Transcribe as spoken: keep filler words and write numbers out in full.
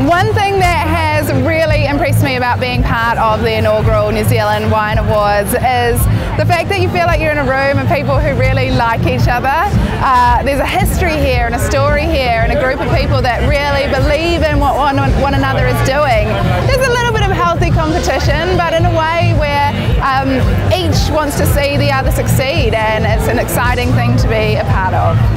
One thing that has really impressed me about being part of the inaugural New Zealand Wine Awards is the fact that you feel like you're in a room of people who really like each other. Uh, there's a history here and a story here and a group of people that really believe in what one, one another is doing. There's a little bit of healthy competition, but in a way where um, each wants to see the other succeed, and it's an exciting thing to be a part of.